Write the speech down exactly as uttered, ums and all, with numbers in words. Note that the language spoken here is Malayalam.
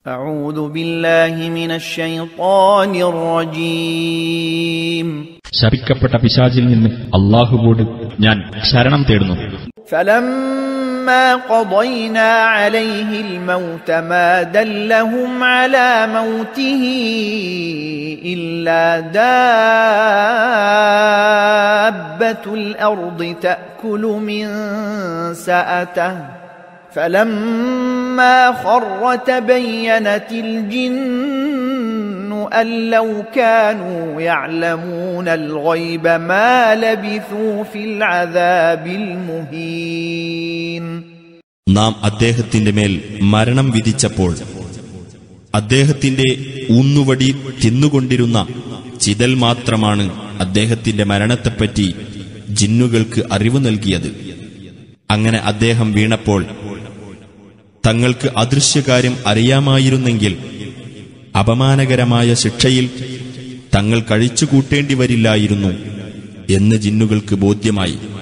أعوذ بالله من الشيطان الرجيم ശപിക്കപ്പെട്ട പിശാചിൽ നിന്ന് അല്ലാഹുവോട് ഞാൻ ശരണം തേടുന്നു. فلما قضينا عليه الموت ما دلهم على موته إلا دابة الأرض تأكل من سأته فلما خر تبينت الجن أن لو كانوا يعلمون الغيب ما لبثوا في العذاب المهين. നാം അദ്ദേഹത്തിന്റെ മേൽ മരണം വിധിച്ചപ്പോൾ അദ്ദേഹത്തിന്റെ ഊന്നുവടി തിന്നുകൊണ്ടിരുന്ന ചിതൽ മാത്രമാണ് അദ്ദേഹത്തിന്റെ മരണത്തെപ്പറ്റി ജിന്നുകൾക്ക് അറിവ് നൽകിയത്. അങ്ങനെ അദ്ദേഹം വീണപ്പോൾ തങ്ങൾക്ക് അദൃശ്യകാര്യം അറിയാമായിരുന്നെങ്കിൽ അപമാനകരമായ ശിക്ഷയിൽ തങ്ങൾ കഴിച്ചുകൂട്ടേണ്ടി വരില്ലായിരുന്നു എന്ന് ജിന്നുകൾക്ക് ബോധ്യമായി.